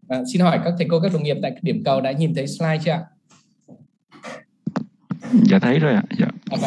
Xin hỏi các thầy cô, các đồng nghiệp tại điểm cầu đã nhìn thấy slide chưa ạ? Dạ thấy rồi ạ. Dạ.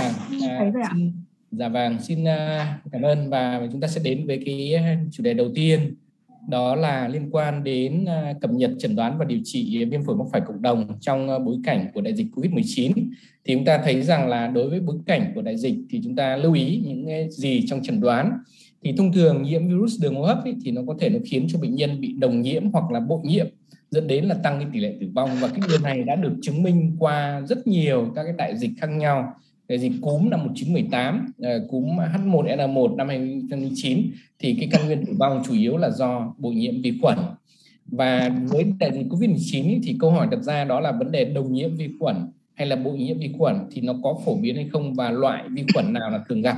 Xin cảm ơn, và chúng ta sẽ đến với cái chủ đề đầu tiên, đó là liên quan đến cập nhật chẩn đoán và điều trị viêm phổi mắc phải cộng đồng trong bối cảnh của đại dịch Covid-19. Thì chúng ta thấy rằng là đối với bối cảnh của đại dịch thì chúng ta lưu ý những cái gì trong chẩn đoán. Thì thông thường nhiễm virus đường hô hấp thì nó có thể nó khiến cho bệnh nhân bị đồng nhiễm hoặc là bội nhiễm, dẫn đến là tăng cái tỷ lệ tử vong, và cái điều này đã được chứng minh qua rất nhiều các cái đại dịch khác nhau. Đại dịch cúm năm 1918, cúm H1N1 năm 2009 thì cái căn nguyên tử vong chủ yếu là do bội nhiễm vi khuẩn. Và với đại dịch Covid-19 thì câu hỏi đặt ra đó là vấn đề đồng nhiễm vi khuẩn hay là bội nhiễm vi khuẩn thì nó có phổ biến hay không, và loại vi khuẩn nào là thường gặp.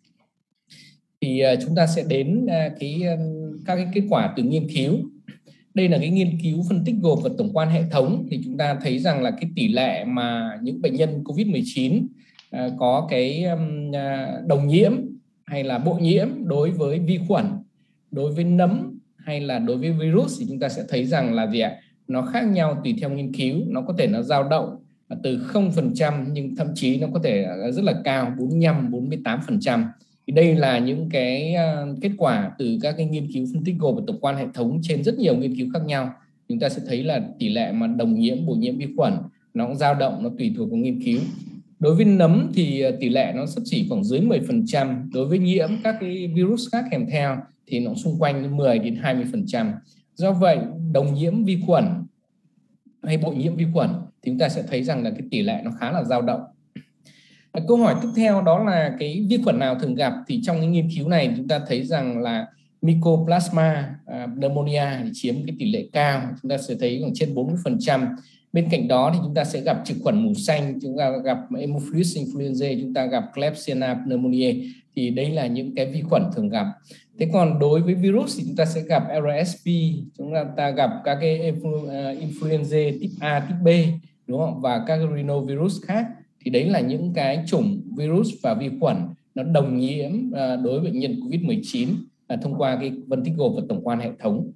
Thì chúng ta sẽ đến các cái kết quả từ nghiên cứu. Đây là cái nghiên cứu phân tích gộp và tổng quan hệ thống. Thì chúng ta thấy rằng là cái tỷ lệ mà những bệnh nhân Covid-19 có cái đồng nhiễm hay là bội nhiễm đối với vi khuẩn, đối với nấm hay là đối với virus thì chúng ta sẽ thấy rằng là nó khác nhau tùy theo nghiên cứu. Nó có thể nó dao động từ 0% nhưng thậm chí nó có thể rất là cao, 45-48%. Thì đây là những cái kết quả từ các cái nghiên cứu phân tích gộp và tổng quan hệ thống trên rất nhiều nghiên cứu khác nhau. Chúng ta sẽ thấy là tỷ lệ mà đồng nhiễm, bội nhiễm vi khuẩn nó cũng dao động, nó tùy thuộc vào nghiên cứu. Đối với nấm thì tỷ lệ nó xấp xỉ khoảng dưới 10%. Đối với nhiễm các cái virus khác kèm theo thì nó xung quanh 10-20%. Do vậy đồng nhiễm vi khuẩn hay bội nhiễm vi khuẩn thì chúng ta sẽ thấy rằng là cái tỷ lệ nó khá là dao động. Câu hỏi tiếp theo đó là cái vi khuẩn nào thường gặp. Thì trong cái nghiên cứu này chúng ta thấy rằng là Mycoplasma pneumonia thì chiếm cái tỷ lệ cao, chúng ta sẽ thấy khoảng trên 40%. Bên cạnh đó thì chúng ta sẽ gặp trực khuẩn mù xanh, chúng ta gặp Haemophilus influenzae, chúng ta gặp Klebsiella pneumoniae. Thì đấy là những cái vi khuẩn thường gặp. Thế còn đối với virus thì chúng ta sẽ gặp RSV, chúng ta gặp các cái influenza type A, type B, đúng không? Và các rhinovirus khác. Thì đấy là những cái chủng virus và vi khuẩn nó đồng nhiễm đối với bệnh nhân Covid-19 thông qua cái phân tích gộp và tổng quan hệ thống.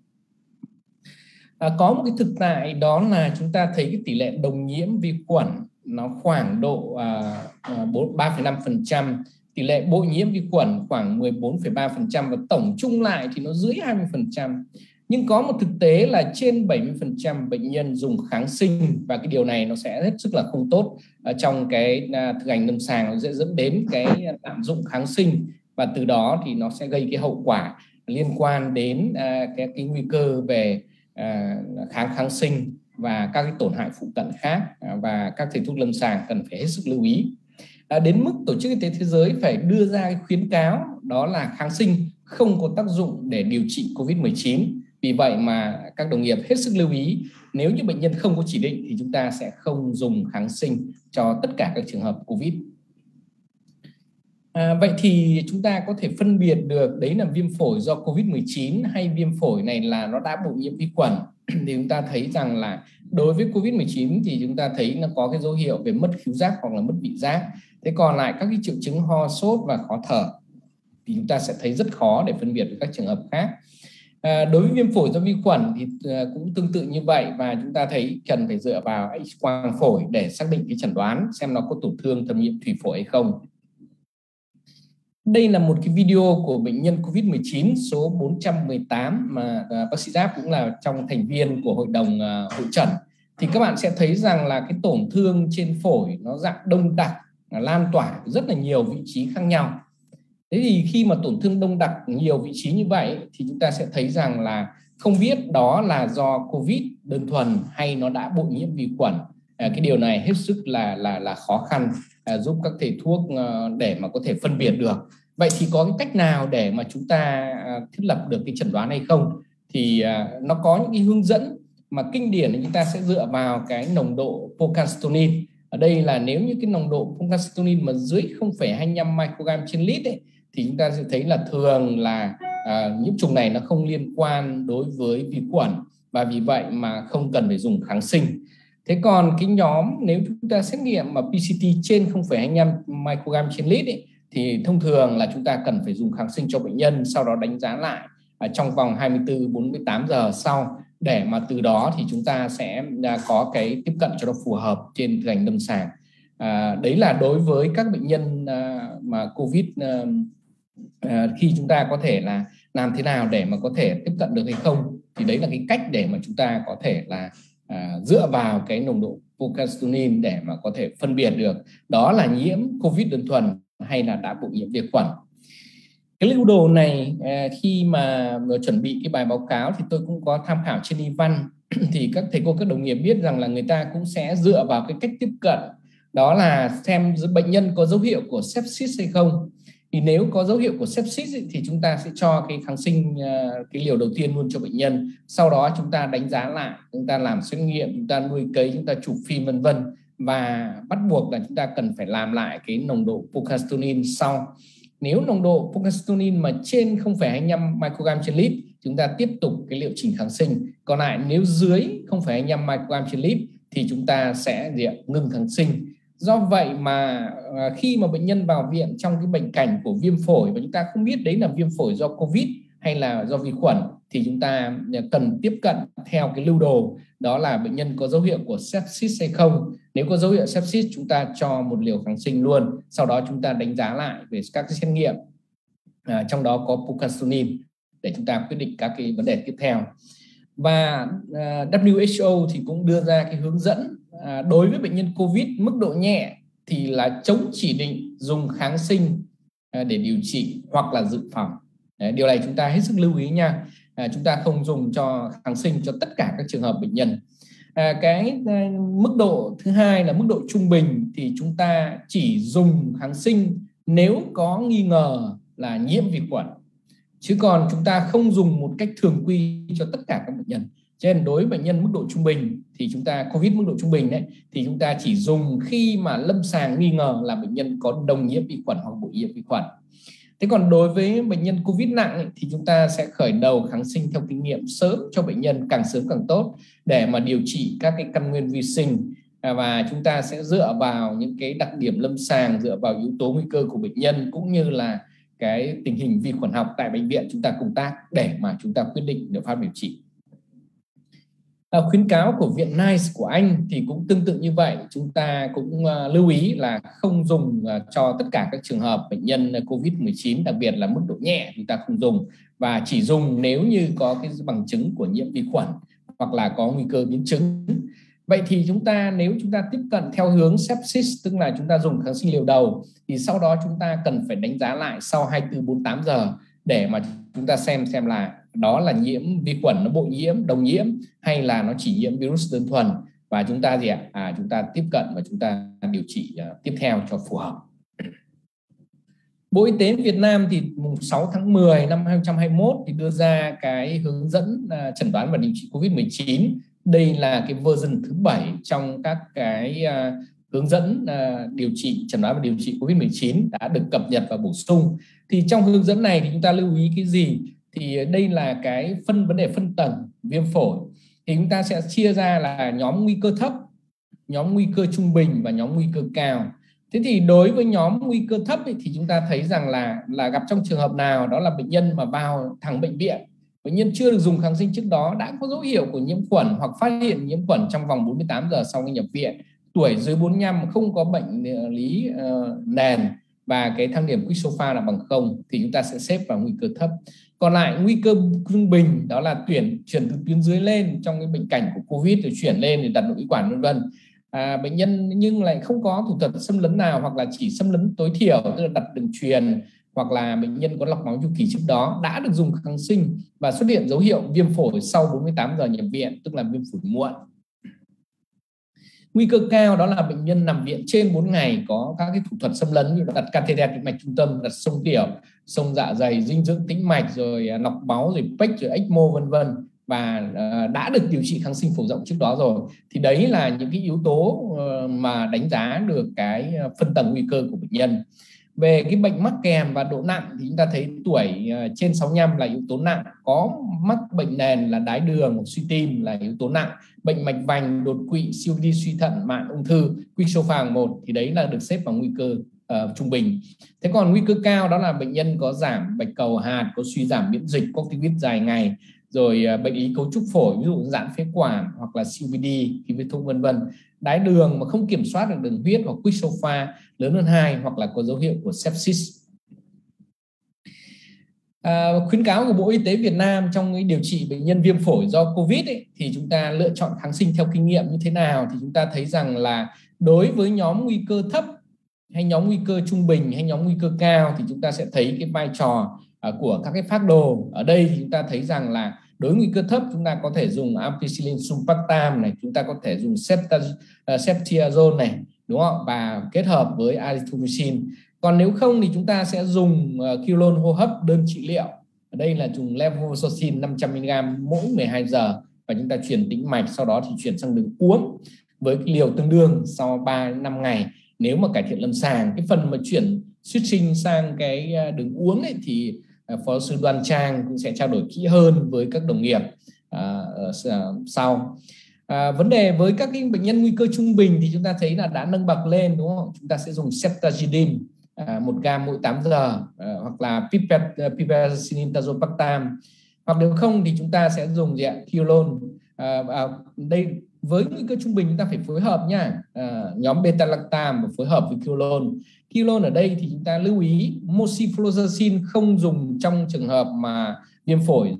Có một cái thực tại đó là chúng ta thấy cái tỷ lệ đồng nhiễm vi khuẩn nó khoảng độ 3,5%, tỷ lệ bội nhiễm vi khuẩn khoảng 14,3%, và tổng chung lại thì nó dưới 20%. Nhưng có một thực tế là trên 70% bệnh nhân dùng kháng sinh, và cái điều này nó sẽ hết sức là không tốt trong cái thực hành lâm sàng. Nó sẽ dẫn đến cái lạm dụng kháng sinh, và từ đó thì nó sẽ gây cái hậu quả liên quan đến cái nguy cơ về kháng sinh và các cái tổn hại phụ cận khác, và các thầy thuốc lâm sàng cần phải hết sức lưu ý. Đến mức Tổ chức Y tế Thế giới phải đưa ra cái khuyến cáo đó là kháng sinh không có tác dụng để điều trị Covid-19. Vì vậy mà các đồng nghiệp hết sức lưu ý, nếu như bệnh nhân không có chỉ định thì chúng ta sẽ không dùng kháng sinh cho tất cả các trường hợp Covid. Vậy thì chúng ta có thể phân biệt được đấy là viêm phổi do Covid-19 hay viêm phổi này là nó đã bội nhiễm vi khuẩn. Thì chúng ta thấy rằng là đối với Covid-19 thì chúng ta thấy nó có cái dấu hiệu về mất khứu giác hoặc là mất vị giác. Thế còn lại các cái triệu chứng ho, sốt và khó thở thì chúng ta sẽ thấy rất khó để phân biệt với các trường hợp khác. Đối với viêm phổi do vi khuẩn thì cũng tương tự như vậy, và chúng ta thấy cần phải dựa vào X-quang phổi để xác định cái chẩn đoán xem nó có tổn thương thâm nhiễm thủy phổi hay không. Đây là một cái video của bệnh nhân Covid-19 số 418 mà bác sĩ Giáp cũng là trong thành viên của hội đồng hội chẩn. Thì các bạn sẽ thấy rằng là cái tổn thương trên phổi nó dạng đông đặc, lan tỏa rất là nhiều vị trí khác nhau. Thế thì khi mà tổn thương đông đặc nhiều vị trí như vậy thì chúng ta sẽ thấy rằng là không biết đó là do Covid đơn thuần hay nó đã bội nhiễm vi khuẩn. Cái điều này hết sức là khó khăn giúp các thầy thuốc để mà có thể phân biệt được. Vậy thì có cái cách nào để mà chúng ta thiết lập được cái chẩn đoán hay không? Thì nó có những cái hướng dẫn mà kinh điển chúng ta sẽ dựa vào cái nồng độ phosphatidylcholine. Ở đây là nếu như cái nồng độ phosphatidylcholine mà dưới 0,25 microgram trên lít ấy, thì chúng ta sẽ thấy là thường là nhiễm trùng này nó không liên quan đối với vi khuẩn, và vì vậy mà không cần phải dùng kháng sinh. Thế còn cái nhóm nếu chúng ta xét nghiệm mà PCT trên 0,25 microgram trên lít ấy, thì thông thường là chúng ta cần phải dùng kháng sinh cho bệnh nhân, sau đó đánh giá lại trong vòng 24-48 giờ sau để mà từ đó thì chúng ta sẽ có cái tiếp cận cho nó phù hợp trên thực hành lâm sàng. Đấy là đối với các bệnh nhân mà COVID, khi chúng ta có thể là làm thế nào để mà có thể tiếp cận được hay không, thì đấy là cái cách để mà chúng ta có thể là dựa vào cái nồng độ procalcitonin để mà có thể phân biệt được đó là nhiễm COVID đơn thuần hay là đã bội nhiễm vi khuẩn. Cái lưu đồ này khi mà chuẩn bị cái bài báo cáo thì tôi cũng có tham khảo trên y văn thì các thầy cô các đồng nghiệp biết rằng là người ta cũng sẽ dựa vào cái cách tiếp cận, đó là xem bệnh nhân có dấu hiệu của sepsis hay không. Thì nếu có dấu hiệu của sepsis thì chúng ta sẽ cho cái kháng sinh, cái liều đầu tiên luôn cho bệnh nhân. Sau đó chúng ta đánh giá lại, chúng ta làm xét nghiệm, chúng ta nuôi cấy, chúng ta chụp phim vân vân, và bắt buộc là chúng ta cần phải làm lại cái nồng độ procalcitonin sau. Nếu nồng độ procalcitonin mà trên 0,25 microgram trên lít, chúng ta tiếp tục cái liệu trình kháng sinh. Còn lại nếu dưới 0,25 microgram trên lít thì chúng ta sẽ ngừng kháng sinh. Do vậy mà khi mà bệnh nhân vào viện trong cái bệnh cảnh của viêm phổi và chúng ta không biết đấy là viêm phổi do COVID hay là do vi khuẩn, thì chúng ta cần tiếp cận theo cái lưu đồ, đó là bệnh nhân có dấu hiệu của sepsis hay không. Nếu có dấu hiệu sepsis, chúng ta cho một liều kháng sinh luôn. Sau đó chúng ta đánh giá lại về các cái xét nghiệm, trong đó có procalcitonin, để chúng ta quyết định các cái vấn đề tiếp theo. Và WHO thì cũng đưa ra cái hướng dẫn đối với bệnh nhân COVID mức độ nhẹ thì là chống chỉ định dùng kháng sinh để điều trị hoặc là dự phòng. Điều này chúng ta hết sức lưu ý nha. Chúng ta không dùng cho kháng sinh cho tất cả các trường hợp bệnh nhân. Cái mức độ thứ hai là mức độ trung bình, thì chúng ta chỉ dùng kháng sinh nếu có nghi ngờ là nhiễm vi khuẩn, chứ còn chúng ta không dùng một cách thường quy cho tất cả các bệnh nhân. Cho nên đối với bệnh nhân mức độ trung bình thì chúng ta COVID mức độ trung bình đấy, thì chúng ta chỉ dùng khi mà lâm sàng nghi ngờ là bệnh nhân có đồng nhiễm vi khuẩn hoặc bội nhiễm vi khuẩn. Thế còn đối với bệnh nhân COVID nặng ấy, thì chúng ta sẽ khởi đầu kháng sinh theo kinh nghiệm sớm cho bệnh nhân, càng sớm càng tốt, để mà điều trị các cái căn nguyên vi sinh. Và chúng ta sẽ dựa vào những cái đặc điểm lâm sàng, dựa vào yếu tố nguy cơ của bệnh nhân cũng như là cái tình hình vi khuẩn học tại bệnh viện chúng ta công tác để mà chúng ta quyết định liệu pháp điều trị. Khuyến cáo của Viện NICE của Anh thì cũng tương tự như vậy. Chúng ta cũng lưu ý là không dùng cho tất cả các trường hợp bệnh nhân COVID-19, đặc biệt là mức độ nhẹ chúng ta không dùng, và chỉ dùng nếu như có cái bằng chứng của nhiễm vi khuẩn hoặc là có nguy cơ biến chứng. Vậy thì nếu chúng ta tiếp cận theo hướng sepsis, tức là chúng ta dùng kháng sinh liều đầu, thì sau đó chúng ta cần phải đánh giá lại sau 24-48 giờ để mà chúng ta xem là đó là nhiễm vi khuẩn, nó bội nhiễm, đồng nhiễm, hay là nó chỉ nhiễm virus đơn thuần, và chúng ta chúng ta tiếp cận và chúng ta điều trị tiếp theo cho phù hợp. Bộ Y tế Việt Nam thì mùng 6 tháng 10 năm 2021 thì đưa ra cái hướng dẫn chẩn đoán và điều trị COVID-19. Đây là cái version thứ 7 trong các cái hướng dẫn điều trị, chẩn đoán và điều trị COVID-19 đã được cập nhật và bổ sung. Thì trong hướng dẫn này thì chúng ta lưu ý cái gì? Thì đây là cái vấn đề phân tầng viêm phổi. Thì chúng ta sẽ chia ra là nhóm nguy cơ thấp, nhóm nguy cơ trung bình và nhóm nguy cơ cao. Thế thì đối với nhóm nguy cơ thấp thì chúng ta thấy rằng là gặp trong trường hợp nào, đó là bệnh nhân mà vào thẳng bệnh viện, bệnh nhân chưa được dùng kháng sinh trước đó, đã có dấu hiệu của nhiễm khuẩn hoặc phát hiện nhiễm khuẩn trong vòng 48 giờ sau khi nhập viện, tuổi dưới 45, không có bệnh lý nền và cái thang điểm quick SOFA là bằng 0, thì chúng ta sẽ xếp vào nguy cơ thấp. Còn lại nguy cơ trung bình, đó là chuyển từ tuyến dưới lên trong cái bệnh cảnh của COVID, rồi chuyển lên để đặt nội khí quản vân vân. Bệnh nhân nhưng lại không có thủ thuật xâm lấn nào, hoặc là chỉ xâm lấn tối thiểu, tức là đặt đường truyền, hoặc là bệnh nhân có lọc máu chu kỳ trước đó, đã được dùng kháng sinh và xuất hiện dấu hiệu viêm phổi sau 48 giờ nhập viện, tức là viêm phổi muộn. Nguy cơ cao đó là bệnh nhân nằm viện trên 4 ngày, có các cái thủ thuật xâm lấn như đặt catheter tĩnh mạch trung tâm, đặt xông tiểu, xông dạ dày, dinh dưỡng tĩnh mạch, rồi lọc máu, rồi PEC, rồi ECMO vân vân, và đã được điều trị kháng sinh phổ rộng trước đó rồi. Thì đấy là những cái yếu tố mà đánh giá được cái phân tầng nguy cơ của bệnh nhân. Về cái bệnh mắc kèm và độ nặng thì chúng ta thấy tuổi trên 65 là yếu tố nặng, có mắc bệnh nền là đái đường, suy tim là yếu tố nặng, bệnh mạch vành, đột quỵ, COPD, suy thận, mạn, ung thư, quick SOFA 1 thì đấy là được xếp vào nguy cơ trung bình. Thế còn nguy cơ cao đó là bệnh nhân có giảm bạch cầu hạt, có suy giảm miễn dịch, corticoid dài ngày, rồi bệnh lý cấu trúc phổi, ví dụ giãn phế quản hoặc là COPD, khí huyết thúc vân vân, đái đường mà không kiểm soát được đường huyết hoặc quýt sofa lớn hơn 2 hoặc là có dấu hiệu của sepsis. Khuyến cáo của Bộ Y tế Việt Nam trong điều trị bệnh nhân viêm phổi do Covid thì chúng ta lựa chọn kháng sinh theo kinh nghiệm như thế nào, thì chúng ta thấy rằng là đối với nhóm nguy cơ thấp hay nhóm nguy cơ trung bình hay nhóm nguy cơ cao thì chúng ta sẽ thấy cái vai trò của các cái phác đồ. Ở đây thì chúng ta thấy rằng là đối với nguy cơ thấp chúng ta có thể dùng ampicillin sulfactam này, chúng ta có thể dùng ceftriaxone này, đúng không, và kết hợp với azithromycin. Còn nếu không thì chúng ta sẽ dùng quinolone hô hấp đơn trị liệu. Ở đây là dùng levofloxacin 500mg mỗi 12 giờ và chúng ta truyền tĩnh mạch, sau đó thì chuyển sang đường uống với cái liều tương đương sau 3 đến 5 ngày. Nếu mà cải thiện lâm sàng, cái phần mà chuyển switching sang cái đường uống thì Phó sư Đoan Trang cũng sẽ trao đổi kỹ hơn với các đồng nghiệp sau. Vấn đề với các cái bệnh nhân nguy cơ trung bình thì chúng ta thấy là đã nâng bậc lên, đúng không? Chúng ta sẽ dùng ceftazidime 1 gam mỗi 8 giờ hoặc là piperacillin tazobactam, hoặc nếu không thì chúng ta sẽ dùng quinolone. Đây với nguy cơ trung bình chúng ta phải phối hợp nha, nhóm beta-lactam và phối hợp với quinolone. Quinolone ở đây thì chúng ta lưu ý moxifloxacin không dùng trong trường hợp mà viêm phổi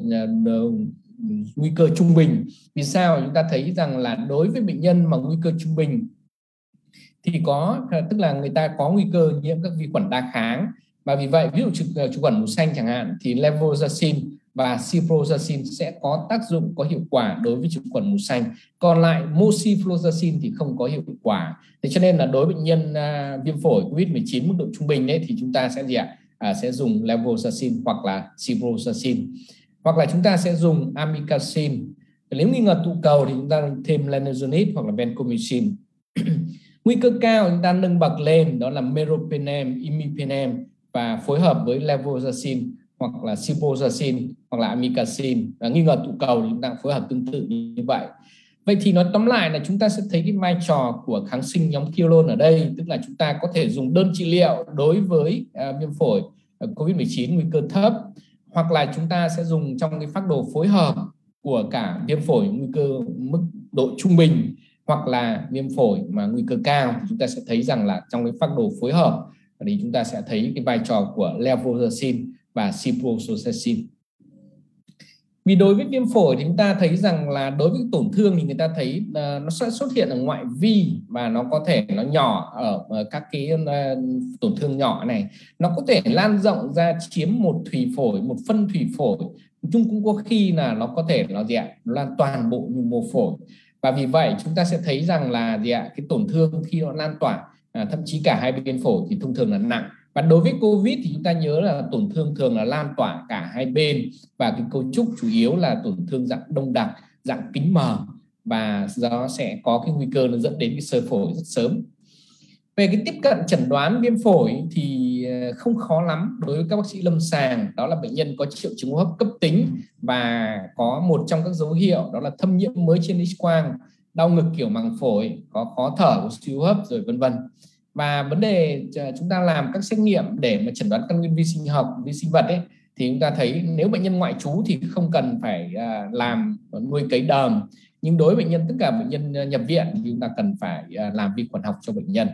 nguy cơ trung bình. Vì sao? Chúng ta thấy rằng là đối với bệnh nhân mà nguy cơ trung bình thì tức là người ta có nguy cơ nhiễm các vi khuẩn đa kháng, và vì vậy ví dụ trực khuẩn màu xanh chẳng hạn thì levofloxacin và ciprofloxacin sẽ có tác dụng có hiệu quả đối với trực khuẩn màu xanh, còn lại moxifloxacin thì không có hiệu quả. Thế cho nên là đối với bệnh nhân viêm phổi COVID-19 mức độ trung bình thì chúng ta sẽ dùng levofloxacin hoặc là ciprofloxacin, hoặc là chúng ta sẽ dùng amikacin. Nếu nghi ngờ tụ cầu thì chúng ta thêm lenalidomide hoặc là vancomycin. Nguy cơ cao chúng ta nâng bậc lên, đó là meropenem, imipenem và phối hợp với levofloxacin hoặc là ciprofloxacin hoặc là amikacin. Nghi ngờ tụ cầu thì chúng ta phối hợp tương tự như vậy. Vậy thì nói tóm lại là chúng ta sẽ thấy cái vai trò của kháng sinh nhóm quinolone ở đây, tức là chúng ta có thể dùng đơn trị liệu đối với viêm phổi COVID-19 nguy cơ thấp, hoặc là chúng ta sẽ dùng trong cái phác đồ phối hợp của cả viêm phổi nguy cơ mức độ trung bình hoặc là viêm phổi mà nguy cơ cao. Thì chúng ta sẽ thấy rằng là trong cái phác đồ phối hợp thì chúng ta sẽ thấy cái vai trò của levofloxacin và ciprofloxacin. Vì đối với viêm phổi thì chúng ta thấy rằng là đối với tổn thương thì người ta thấy nó sẽ xuất hiện ở ngoại vi và nó có thể nó nhỏ ở các cái tổn thương nhỏ này, nó có thể lan rộng ra chiếm một thùy phổi, một phân thùy phổi, chung cũng có khi là nó có thể nó lan toàn bộ nhu mô phổi. Và vì vậy chúng ta sẽ thấy rằng là cái tổn thương khi nó lan tỏa thậm chí cả hai bên phổi thì thông thường là nặng. Và đối với COVID thì chúng ta nhớ là tổn thương thường là lan tỏa cả hai bên, và cái cấu trúc chủ yếu là tổn thương dạng đông đặc, dạng kính mờ, và nó sẽ có cái nguy cơ nó dẫn đến cái xơ phổi rất sớm. Về cái tiếp cận chẩn đoán viêm phổi thì không khó lắm đối với các bác sĩ lâm sàng, đó là bệnh nhân có triệu chứng hô hấp cấp tính và có một trong các dấu hiệu đó là thâm nhiễm mới trên X-quang, đau ngực kiểu màng phổi, có khó thở, có suy hô hấp rồi vân vân. Và vấn đề chúng ta làm các xét nghiệm để mà chẩn đoán căn nguyên vi sinh học, vi sinh vật thì chúng ta thấy nếu bệnh nhân ngoại trú thì không cần phải làm nuôi cấy đờm, nhưng đối với bệnh nhân, tất cả bệnh nhân nhập viện thì chúng ta cần phải làm vi khuẩn học cho bệnh nhân.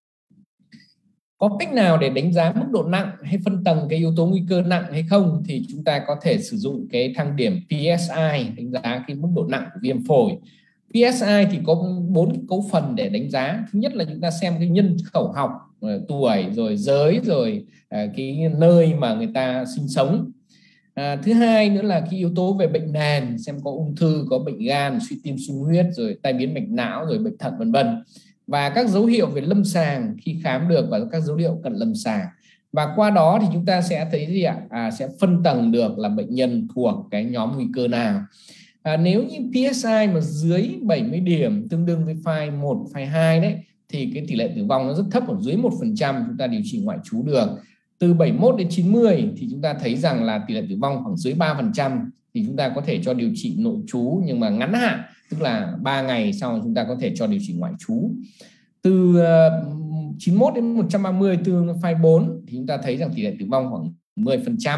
Có cách nào để đánh giá mức độ nặng hay phân tầng cái yếu tố nguy cơ nặng hay không, thì chúng ta có thể sử dụng cái thang điểm PSI đánh giá cái mức độ nặng của viêm phổi. PSI thì có 4 cấu phần để đánh giá. Thứ nhất là chúng ta xem cái nhân khẩu học, tuổi, rồi giới, rồi cái nơi mà người ta sinh sống. Thứ hai nữa là cái yếu tố về bệnh nền, xem có ung thư, có bệnh gan, suy tim sung huyết, rồi tai biến mạch não, rồi bệnh thận vân vân. Và các dấu hiệu về lâm sàng khi khám được và các dấu hiệu cận lâm sàng. Và qua đó thì chúng ta sẽ thấy sẽ phân tầng được là bệnh nhân thuộc cái nhóm nguy cơ nào. Nếu như PSI mà dưới 70 điểm tương đương với phi 1, phi 2 đấy, thì cái tỷ lệ tử vong nó rất thấp, ở dưới 1%, chúng ta điều trị ngoại trú được. Từ 71 đến 90 thì chúng ta thấy rằng là tỷ lệ tử vong khoảng dưới 3%, thì chúng ta có thể cho điều trị nội trú nhưng mà ngắn hạn, tức là 3 ngày sau chúng ta có thể cho điều trị ngoại trú. Từ 91 đến 130 tương phi 4 thì chúng ta thấy rằng tỷ lệ tử vong khoảng 10%,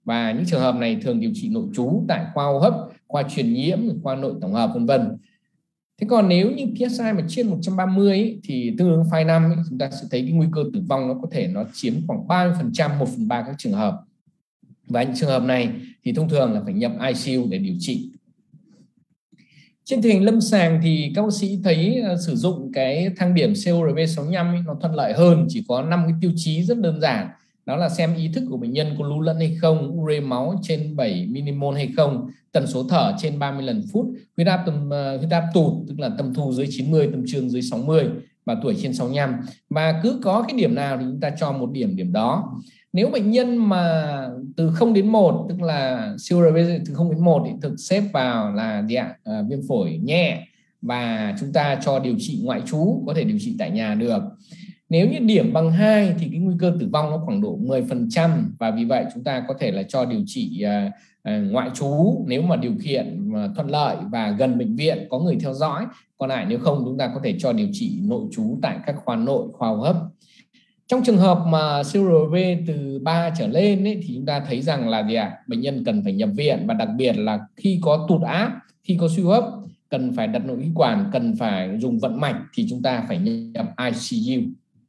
và những trường hợp này thường điều trị nội trú tại khoa hô hấp, khoa truyền nhiễm, khoa nội tổng hợp vân vân. Thế còn nếu như PSI mà trên 130 ấy, thì tương ứng phase 5 ấy, chúng ta sẽ thấy cái nguy cơ tử vong nó có thể nó chiếm khoảng 30%, 1/3 các trường hợp. Và những trường hợp này thì thông thường là phải nhập ICU để điều trị. Trên tình hình lâm sàng thì các bác sĩ thấy sử dụng cái thang điểm CORB65 ấy, nó thuận lợi hơn, chỉ có 5 cái tiêu chí rất đơn giản. Đó là xem ý thức của bệnh nhân có lú lẫn hay không, ure máu trên 7 mmol hay không, tần số thở trên 30 lần phút, huyết áp tụt tức là tâm thu dưới 90, tâm trương dưới 60 và tuổi trên 65. Và cứ có cái điểm nào thì chúng ta cho một điểm đó. Nếu bệnh nhân mà từ 0 đến 1 tức là CORB từ 0 đến 1 thì thực xếp vào là viêm phổi nhẹ và chúng ta cho điều trị ngoại trú, có thể điều trị tại nhà được. Nếu như điểm bằng 2 thì cái nguy cơ tử vong nó khoảng độ 10% và vì vậy chúng ta có thể là cho điều trị ngoại trú nếu mà điều kiện thuận lợi và gần bệnh viện có người theo dõi. Còn lại nếu không chúng ta có thể cho điều trị nội trú tại các khoa nội, khoa hô hấp. Trong trường hợp mà CORB từ 3 trở lên ấy, thì chúng ta thấy rằng là bệnh nhân cần phải nhập viện, và đặc biệt là khi có tụt áp, khi có suy hô hấp, cần phải đặt nội khí quản, cần phải dùng vận mạch thì chúng ta phải nhập ICU.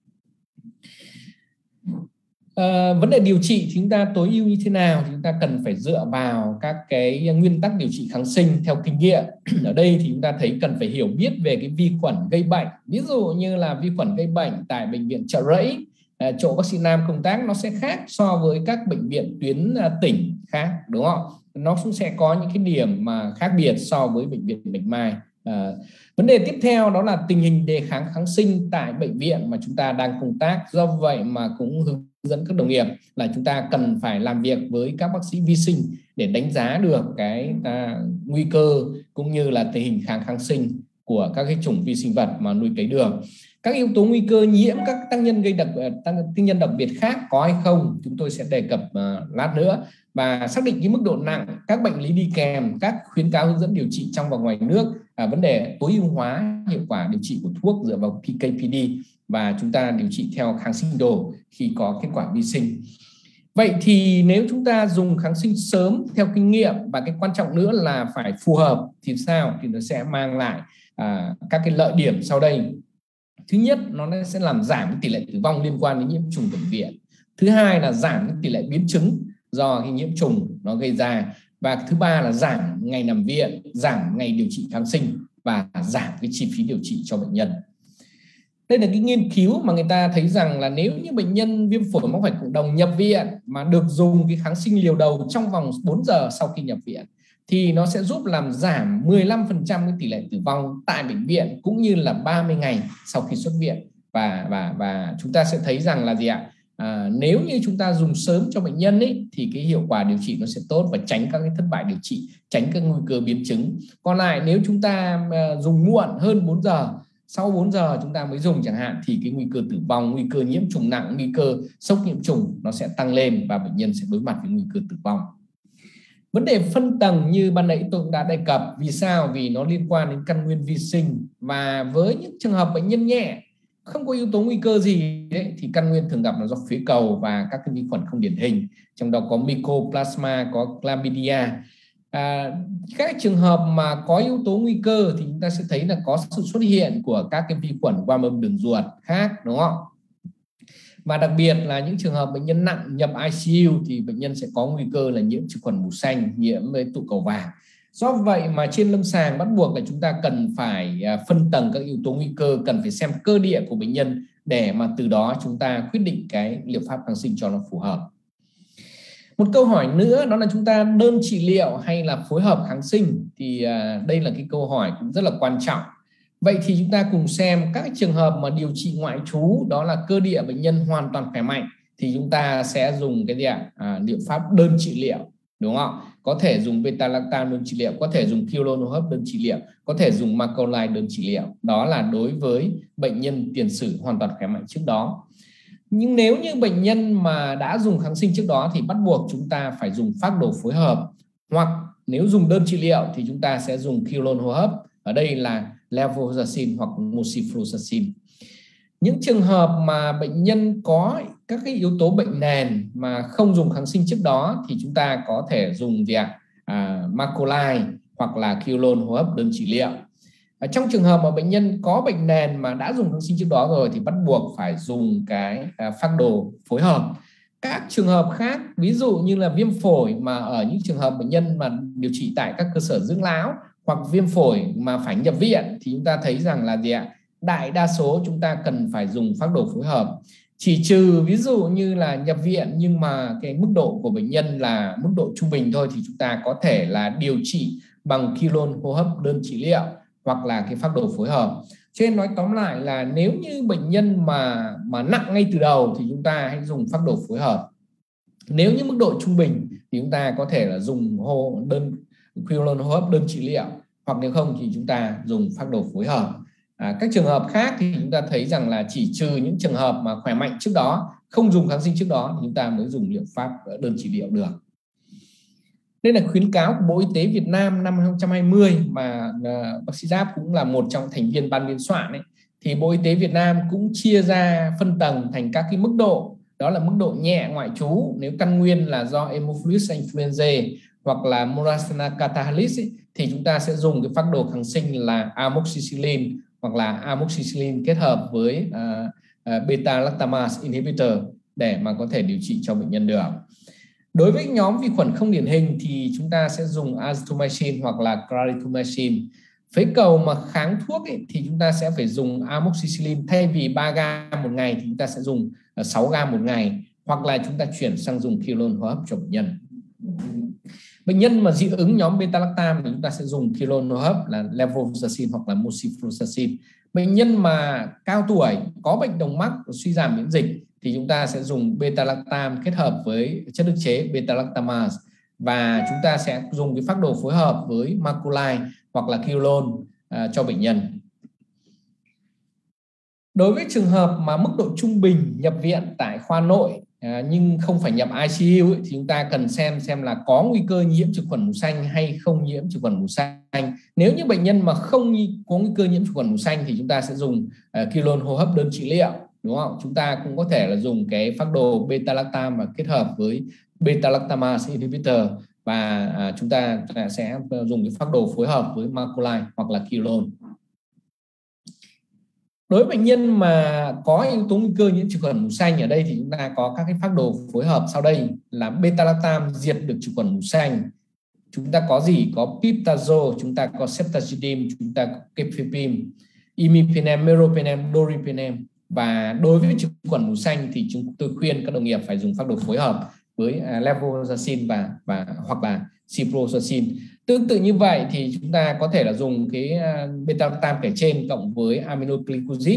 Vấn đề điều trị thì chúng ta tối ưu như thế nào thì chúng ta cần phải dựa vào các cái nguyên tắc điều trị kháng sinh theo kinh nghiệm. Ở đây thì chúng ta thấy cần phải hiểu biết về cái vi khuẩn gây bệnh, ví dụ như là vi khuẩn gây bệnh tại bệnh viện Chợ Rẫy, chỗ bác sĩ Nam công tác nó sẽ khác so với các bệnh viện tuyến tỉnh khác, đúng không? Nó cũng sẽ có những cái điểm mà khác biệt so với bệnh viện Bạch Mai. Vấn đề tiếp theo đó là tình hình đề kháng kháng sinh tại bệnh viện mà chúng ta đang công tác. Do vậy mà cũng hướng dẫn các đồng nghiệp là chúng ta cần phải làm việc với các bác sĩ vi sinh để đánh giá được cái nguy cơ cũng như là tình hình kháng kháng sinh của các cái chủng vi sinh vật mà nuôi cấy được. Các yếu tố nguy cơ nhiễm các tác nhân đặc biệt khác có hay không chúng tôi sẽ đề cập lát nữa, và xác định cái mức độ nặng, các bệnh lý đi kèm, các khuyến cáo hướng dẫn điều trị trong và ngoài nước, vấn đề tối ưu hóa hiệu quả điều trị của thuốc dựa vào PK/PD, và chúng ta điều trị theo kháng sinh đồ khi có kết quả vi sinh. Vậy thì nếu chúng ta dùng kháng sinh sớm theo kinh nghiệm, và cái quan trọng nữa là phải phù hợp thì sao? Thì nó sẽ mang lại các cái lợi điểm sau đây. Thứ nhất, nó sẽ làm giảm tỷ lệ tử vong liên quan đến nhiễm trùng bệnh viện. Thứ hai là giảm tỷ lệ biến chứng do cái nhiễm trùng nó gây ra. Và thứ ba là giảm ngày nằm viện, giảm ngày điều trị kháng sinh và giảm cái chi phí điều trị cho bệnh nhân. Đây là cái nghiên cứu mà người ta thấy rằng là nếu như bệnh nhân viêm phổi mắc phải cộng đồng nhập viện mà được dùng cái kháng sinh liều đầu trong vòng 4 giờ sau khi nhập viện thì nó sẽ giúp làm giảm 15% cái tỷ lệ tử vong tại bệnh viện cũng như là 30 ngày sau khi xuất viện. Và chúng ta sẽ thấy rằng là nếu như chúng ta dùng sớm cho bệnh nhân ấy, thì cái hiệu quả điều trị nó sẽ tốt và tránh các cái thất bại điều trị, tránh các nguy cơ biến chứng. Còn lại nếu chúng ta dùng muộn hơn 4 giờ, sau 4 giờ chúng ta mới dùng chẳng hạn, thì cái nguy cơ tử vong, nguy cơ nhiễm trùng nặng, nguy cơ sốc nhiễm trùng nó sẽ tăng lên và bệnh nhân sẽ đối mặt với nguy cơ tử vong. Vấn đề phân tầng như ban nãy tôi cũng đã đề cập. Vì sao? Vì nó liên quan đến căn nguyên vi sinh, và với những trường hợp bệnh nhân nhẹ không có yếu tố nguy cơ gì đấy, thì căn nguyên thường gặp là do phế cầu và các cái vi khuẩn không điển hình, trong đó có Mycoplasma, có Chlamydia. Các trường hợp mà có yếu tố nguy cơ thì chúng ta sẽ thấy là có sự xuất hiện của các cái vi khuẩn qua mâm đường ruột khác, đúng không? Và đặc biệt là những trường hợp bệnh nhân nặng nhập ICU thì bệnh nhân sẽ có nguy cơ là nhiễm trực khuẩn mù xanh, nhiễm với tụ cầu vàng. Do vậy mà trên lâm sàng bắt buộc là chúng ta cần phải phân tầng các yếu tố nguy cơ, cần phải xem cơ địa của bệnh nhân để mà từ đó chúng ta quyết định cái liệu pháp kháng sinh cho nó phù hợp. Một câu hỏi nữa đó là chúng ta đơn trị liệu hay là phối hợp kháng sinh, thì đây là cái câu hỏi cũng rất là quan trọng. Vậy thì chúng ta cùng xem các trường hợp mà điều trị ngoại trú, đó là cơ địa bệnh nhân hoàn toàn khỏe mạnh, thì chúng ta sẽ dùng cái liệu pháp đơn trị liệu, đúng không? Có thể dùng beta-lactam đơn trị liệu, có thể dùng quinolone hô hấp đơn trị liệu, có thể dùng macrolide đơn trị liệu. Đó là đối với bệnh nhân tiền sử hoàn toàn khỏe mạnh trước đó. Nhưng nếu như bệnh nhân mà đã dùng kháng sinh trước đó thì bắt buộc chúng ta phải dùng phác đồ phối hợp, hoặc nếu dùng đơn trị liệu thì chúng ta sẽ dùng quinolone hô hấp, ở đây là levofloxacin hoặc moxifloxacin. Những trường hợp mà bệnh nhân có các cái yếu tố bệnh nền mà không dùng kháng sinh trước đó thì chúng ta có thể dùng gì ạ? Macrolide hoặc là quinolone hô hấp đơn trị liệu. Trong trường hợp mà bệnh nhân có bệnh nền mà đã dùng kháng sinh trước đó rồi thì bắt buộc phải dùng cái phác đồ phối hợp. Các trường hợp khác, ví dụ như là viêm phổi mà ở những trường hợp bệnh nhân mà điều trị tại các cơ sở dưỡng lão hoặc viêm phổi mà phải nhập viện thì chúng ta thấy rằng là gì ạ? Đại đa số chúng ta cần phải dùng phác đồ phối hợp. Chỉ trừ ví dụ như là nhập viện nhưng mà cái mức độ của bệnh nhân là mức độ trung bình thôi thì chúng ta có thể là điều trị bằng quinolone hô hấp đơn trị liệu hoặc là cái phác đồ phối hợp. Cho nên nói tóm lại là nếu như bệnh nhân mà nặng ngay từ đầu thì chúng ta hãy dùng phác đồ phối hợp. Nếu như mức độ trung bình thì chúng ta có thể là dùng quinolone hô hấp đơn trị liệu, hoặc nếu không thì chúng ta dùng phác đồ phối hợp. Các trường hợp khác thì chúng ta thấy rằng là chỉ trừ những trường hợp mà khỏe mạnh trước đó, không dùng kháng sinh trước đó thì chúng ta mới dùng liệu pháp đơn trị liệu được. Đây là khuyến cáo của Bộ Y tế Việt Nam năm 2020 mà bác sĩ Giáp cũng là một trong thành viên ban biên soạn ấy. Thì Bộ Y tế Việt Nam cũng chia ra phân tầng thành các cái mức độ. Đó là mức độ nhẹ ngoại trú nếu căn nguyên là do Haemophilus influenzae hoặc là Moraxella catarrhalis thì chúng ta sẽ dùng cái phác đồ kháng sinh là amoxicillin hoặc là amoxicillin kết hợp với beta lactamase inhibitor để mà có thể điều trị cho bệnh nhân được. Đối với nhóm vi khuẩn không điển hình thì chúng ta sẽ dùng azithromycin hoặc là clarithromycin. Phế cầu mà kháng thuốc thì chúng ta sẽ phải dùng amoxicillin, thay vì 3 gam một ngày thì chúng ta sẽ dùng 6 gam một ngày, hoặc là chúng ta chuyển sang dùng quinolone hô hấp cho bệnh nhân. Bệnh nhân mà dị ứng nhóm beta lactam thì chúng ta sẽ dùng quinolone hô hấp là levofloxacin hoặc là moxifloxacin. Bệnh nhân mà cao tuổi có bệnh đồng mắc suy giảm miễn dịch thì chúng ta sẽ dùng beta lactam kết hợp với chất ức chế beta lactamase, và chúng ta sẽ dùng cái phác đồ phối hợp với macrolide hoặc là quinolone cho bệnh nhân. Đối với trường hợp mà mức độ trung bình nhập viện tại khoa nội nhưng không phải nhập ICU thì chúng ta cần xem là có nguy cơ nhiễm trực khuẩn mù xanh hay không nhiễm trực khuẩn mù xanh. Nếu như bệnh nhân mà không có nguy cơ nhiễm trực khuẩn mù xanh thì chúng ta sẽ dùng quinolone hô hấp đơn trị liệu, đúng không? Chúng ta cũng có thể là dùng cái phác đồ beta lactam và kết hợp với beta lactamase inhibitor, và chúng ta sẽ dùng cái phác đồ phối hợp với macrolide hoặc là quinolone. Đối với bệnh nhân mà có yếu tố nguy cơ nhiễm trực khuẩn mù xanh, ở đây thì chúng ta có các cái phác đồ phối hợp sau đây là beta lactam diệt được trực khuẩn mù xanh. Chúng ta có gì? Có piptazole, chúng ta có ceftazidime, chúng ta có kefepime, imipenem, meropenem, doripenem. Và đối với trực khuẩn mù xanh thì chúng tôi khuyên các đồng nghiệp phải dùng phác đồ phối hợp với levofloxacin và hoặc là ciprofloxacin. Tương tự như vậy thì chúng ta có thể là dùng cái beta lactam kể trên cộng với aminoglycosid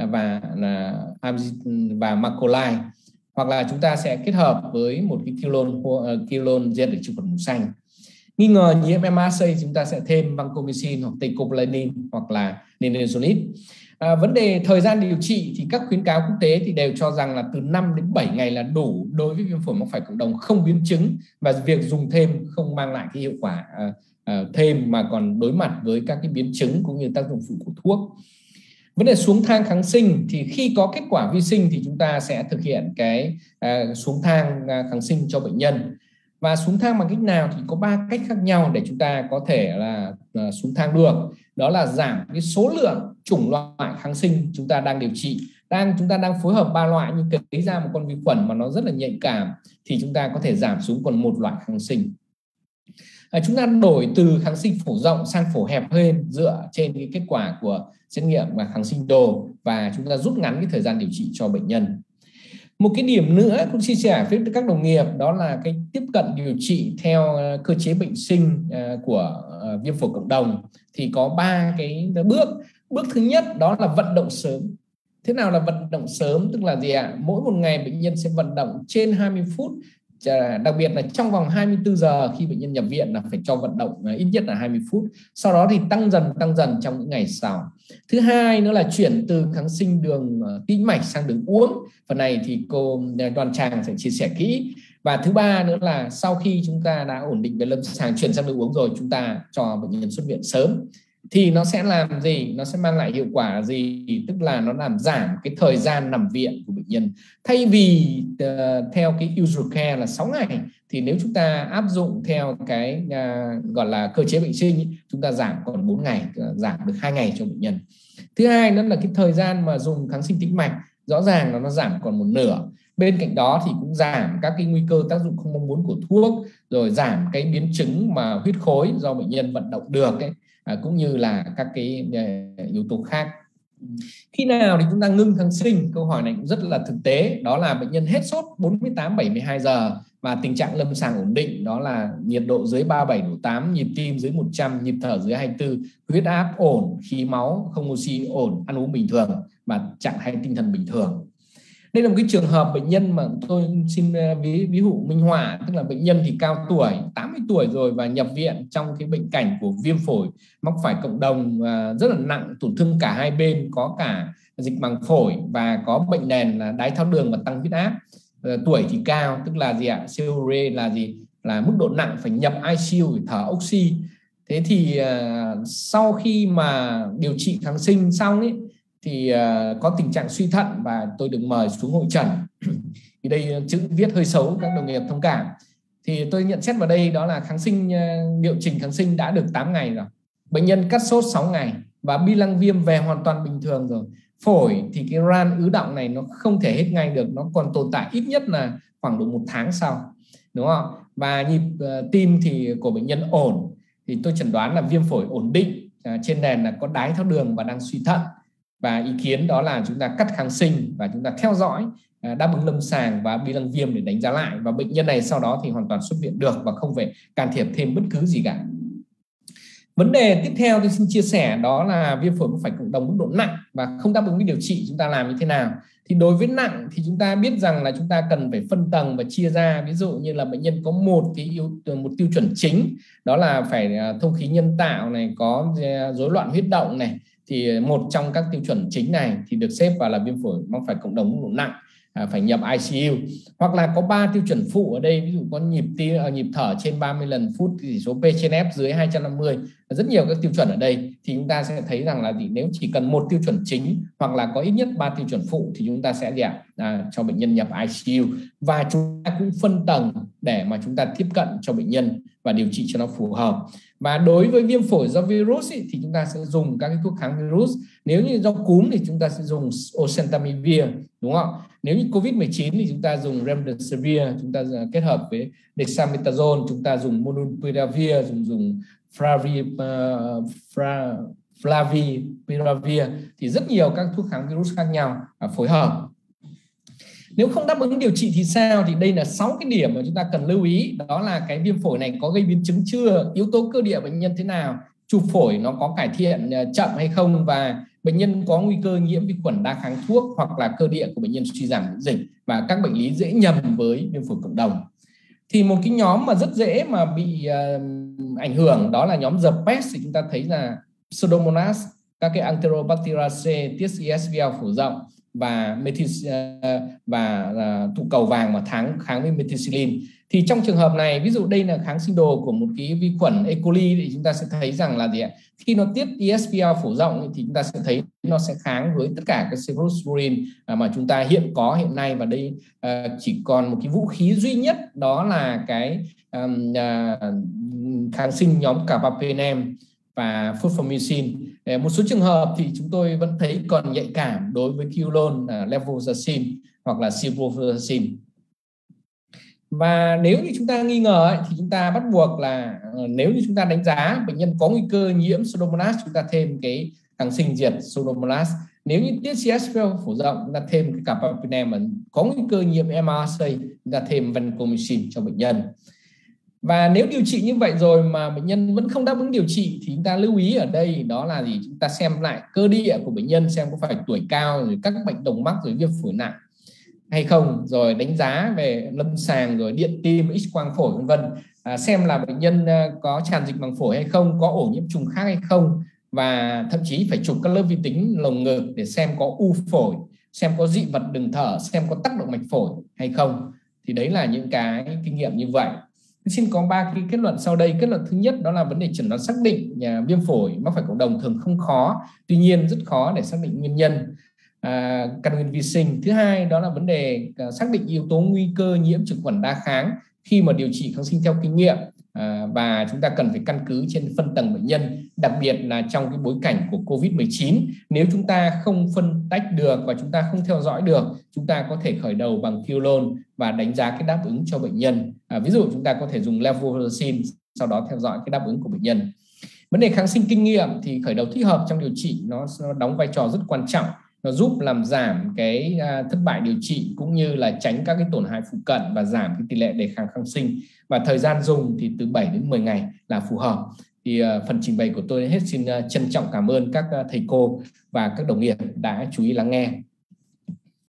và macrolide, hoặc là chúng ta sẽ kết hợp với một cái quinolone diệt được trực khuẩn mù xanh. Nghi ngờ nhiễm MRSA chúng ta sẽ thêm vancomycin hoặc teicoplanin hoặc là nenezolid. Vấn đề thời gian điều trị thì các khuyến cáo quốc tế thì đều cho rằng là từ 5 đến 7 ngày là đủ đối với viêm phổi mắc phải cộng đồng không biến chứng, và việc dùng thêm không mang lại cái hiệu quả thêm mà còn đối mặt với các cái biến chứng cũng như tác dụng phụ của thuốc. Vấn đề xuống thang kháng sinh thì khi có kết quả vi sinh thì chúng ta sẽ thực hiện cái xuống thang kháng sinh cho bệnh nhân. Và xuống thang bằng cách nào thì có 3 cách khác nhau để chúng ta có thể là xuống thang được. Đó là giảm cái số lượng chủng loại kháng sinh chúng ta đang điều trị. Chúng ta đang phối hợp 3 loại, nhưng lấy ra một con vi khuẩn mà nó rất là nhạy cảm thì chúng ta có thể giảm xuống còn 1 loại kháng sinh. Chúng ta đổi từ kháng sinh phổ rộng sang phổ hẹp hơn dựa trên cái kết quả của xét nghiệm và kháng sinh đồ, và chúng ta rút ngắn cái thời gian điều trị cho bệnh nhân. Một cái điểm nữa cũng chia sẻ với các đồng nghiệp đó là cái tiếp cận điều trị theo cơ chế bệnh sinh của viêm phổi cộng đồng thì có 3 cái bước. Bước thứ nhất đó là vận động sớm. Thế nào là vận động sớm? Tức là gì ạ? Mỗi một ngày bệnh nhân sẽ vận động trên 20 phút, đặc biệt là trong vòng 24 giờ khi bệnh nhân nhập viện là phải cho vận động ít nhất là 20 phút. Sau đó thì tăng dần trong những ngày sau. Thứ hai nữa là chuyển từ kháng sinh đường tĩnh mạch sang đường uống. Phần này thì cô Đoàn Tràng sẽ chia sẻ kỹ. Và thứ ba nữa là sau khi chúng ta đã ổn định về lâm sàng chuyển sang đường uống rồi, chúng ta cho bệnh nhân xuất viện sớm. thì nó sẽ làm gì? Nó sẽ mang lại hiệu quả là gì? Tức là nó làm giảm cái thời gian nằm viện của bệnh nhân. Thay vì theo cái usual care là 6 ngày, thì nếu chúng ta áp dụng theo cái gọi là cơ chế bệnh sinh, chúng ta giảm còn 4 ngày, giảm được 2 ngày cho bệnh nhân. Thứ hai đó là cái thời gian mà dùng kháng sinh tĩnh mạch, rõ ràng là nó giảm còn một nửa. Bên cạnh đó thì cũng giảm các cái nguy cơ tác dụng không mong muốn của thuốc, rồi giảm cái biến chứng mà huyết khối do bệnh nhân vận động được ấy, cũng như là các cái yếu tố khác. Khi nào thì chúng ta ngưng kháng sinh? Câu hỏi này cũng rất là thực tế, đó là bệnh nhân hết sốt 48-72 giờ và tình trạng lâm sàng ổn định, đó là nhiệt độ dưới 37/8, nhịp tim dưới 100, nhịp thở dưới 24, huyết áp ổn, khí máu không oxy ổn, ăn uống bình thường và trạng thái tinh thần bình thường. Đây là một cái trường hợp bệnh nhân mà tôi xin ví dụ minh họa, tức là bệnh nhân thì cao tuổi, 80 tuổi rồi và nhập viện trong cái bệnh cảnh của viêm phổi mắc phải cộng đồng rất là nặng, tổn thương cả hai bên, có cả dịch màng phổi và có bệnh nền là đái tháo đường và tăng huyết áp. Tuổi thì cao, tức là gì ạ? COPD là gì? Là mức độ nặng, phải nhập ICU để thở oxy. Thế thì sau khi mà điều trị kháng sinh xong ấy, thì có tình trạng suy thận và tôi được mời xuống hội trần. Thì đây chữ viết hơi xấu, các đồng nghiệp thông cảm. Thì tôi nhận xét vào đây đó là kháng sinh, liệu trình kháng sinh đã được 8 ngày rồi. Bệnh nhân cắt sốt 6 ngày và bi lăng viêm về hoàn toàn bình thường rồi. Phổi thì cái ran ứ đọng này nó không thể hết ngay được, nó còn tồn tại ít nhất là khoảng độ 1 tháng sau, đúng không? Và nhịp tim thì của bệnh nhân ổn, thì tôi chẩn đoán là viêm phổi ổn định trên nền là có đái tháo đường và đang suy thận. Và ý kiến đó là chúng ta cắt kháng sinh và chúng ta theo dõi đáp ứng lâm sàng và bi lăng viêm để đánh giá lại, và bệnh nhân này sau đó thì hoàn toàn xuất viện được và không phải can thiệp thêm bất cứ gì cả. Vấn đề tiếp theo tôi xin chia sẻ đó là viêm phổi mắc phải cộng đồng mức độ nặng và không đáp ứng với điều trị, chúng ta làm như thế nào? Thì đối với nặng thì chúng ta biết rằng là chúng ta cần phải phân tầng và chia ra. Ví dụ như là bệnh nhân có một tiêu chuẩn chính, đó là phải thông khí nhân tạo này, có rối loạn huyết động này, thì một trong các tiêu chuẩn chính này thì được xếp vào là viêm phổi mắc phải cộng đồng mức độ nặng, phải nhập ICU. Hoặc là có 3 tiêu chuẩn phụ ở đây, ví dụ có nhịp thở trên 30 lần phút, chỉ số P trên F dưới 250, rất nhiều các tiêu chuẩn ở đây. Thì chúng ta sẽ thấy rằng là nếu chỉ cần một tiêu chuẩn chính hoặc là có ít nhất 3 tiêu chuẩn phụ thì chúng ta sẽ cho bệnh nhân nhập ICU, và chúng ta cũng phân tầng để mà chúng ta tiếp cận cho bệnh nhân và điều trị cho nó phù hợp. Và đối với viêm phổi do virus thì chúng ta sẽ dùng các cái thuốc kháng virus. Nếu như do cúm thì chúng ta sẽ dùng oseltamivir, đúng không? Nếu như COVID-19 thì chúng ta dùng remdesivir, chúng ta kết hợp với dexamethasone, chúng ta dùng molnupiravir, dùng flavipiravir, thì rất nhiều các thuốc kháng virus khác nhau phối hợp. Nếu không đáp ứng điều trị thì sao? Thì đây là 6 cái điểm mà chúng ta cần lưu ý. Đó là cái viêm phổi này có gây biến chứng chưa? Yếu tố cơ địa bệnh nhân thế nào? Chụp phổi nó có cải thiện chậm hay không? Và bệnh nhân có nguy cơ nhiễm vi khuẩn đa kháng thuốc, hoặc là cơ địa của bệnh nhân suy giảm miễn dịch và các bệnh lý dễ nhầm với viêm phổi cộng đồng. Thì một cái nhóm mà rất dễ mà bị ảnh hưởng đó là nhóm The Pest. Thì chúng ta thấy là Pseudomonas, các cái Enterobacteriaceae, tiết ESBL phổ rộng và tụ cầu vàng mà kháng với methicillin. Thì trong trường hợp này, ví dụ đây là kháng sinh đồ của một cái vi khuẩn E. coli, thì chúng ta sẽ thấy rằng là gì ạ? Khi nó tiết ESBL phổ rộng thì chúng ta sẽ thấy nó sẽ kháng với tất cả các cephalosporin mà chúng ta hiện nay, và đây chỉ còn một cái vũ khí duy nhất, đó là cái kháng sinh nhóm carbapenem và fosfomycin. Một số trường hợp thì chúng tôi vẫn thấy còn nhạy cảm đối với quinolone, levofloxacin hoặc là ciprofloxacin. Và nếu như chúng ta nghi ngờ thì chúng ta bắt buộc là nếu như chúng ta đánh giá bệnh nhân có nguy cơ nhiễm Pseudomonas, chúng ta thêm cái kháng sinh diệt Pseudomonas. Nếu như tiết CSP phổ rộng, chúng ta thêm cái carbapenem, mà có nguy cơ nhiễm MRSA, chúng ta thêm vancomycin cho bệnh nhân. Và nếu điều trị như vậy rồi mà bệnh nhân vẫn không đáp ứng điều trị thì chúng ta lưu ý ở đây đó là gì? Chúng ta xem lại cơ địa của bệnh nhân, xem có phải tuổi cao rồi các bệnh đồng mắc rồi viêm phổi nặng hay không, rồi đánh giá về lâm sàng, rồi điện tim, x quang phổi vân vân, xem là bệnh nhân có tràn dịch màng phổi hay không, có ổ nhiễm trùng khác hay không, và thậm chí phải chụp các lớp vi tính lồng ngực để xem có u phổi, xem có dị vật đường thở, xem có tắc động mạch phổi hay không. Thì đấy là những cái kinh nghiệm như vậy. Xin có 3 cái kết luận sau đây. Kết luận thứ nhất đó là vấn đề chẩn đoán xác định viêm phổi mắc phải cộng đồng thường không khó, tuy nhiên rất khó để xác định nguyên nhân, căn nguyên vi sinh. Thứ hai đó là vấn đề xác định yếu tố nguy cơ nhiễm trực khuẩn đa kháng khi mà điều trị kháng sinh theo kinh nghiệm, và chúng ta cần phải căn cứ trên phân tầng bệnh nhân, đặc biệt là trong cái bối cảnh của Covid-19. Nếu chúng ta không phân tách được và chúng ta không theo dõi được, chúng ta có thể khởi đầu bằng Quinolone và đánh giá cái đáp ứng cho bệnh nhân. Ví dụ chúng ta có thể dùng Levothyroxine, sau đó theo dõi cái đáp ứng của bệnh nhân. Vấn đề kháng sinh kinh nghiệm thì khởi đầu thích hợp trong điều trị nó đóng vai trò rất quan trọng. Nó giúp làm giảm cái thất bại điều trị cũng như là tránh các cái tổn hại phụ cận và giảm cái tỷ lệ đề kháng kháng sinh. Và thời gian dùng thì từ 7 đến 10 ngày là phù hợp. Thì phần trình bày của tôi hết xin trân trọng cảm ơn các thầy cô và các đồng nghiệp đã chú ý lắng nghe.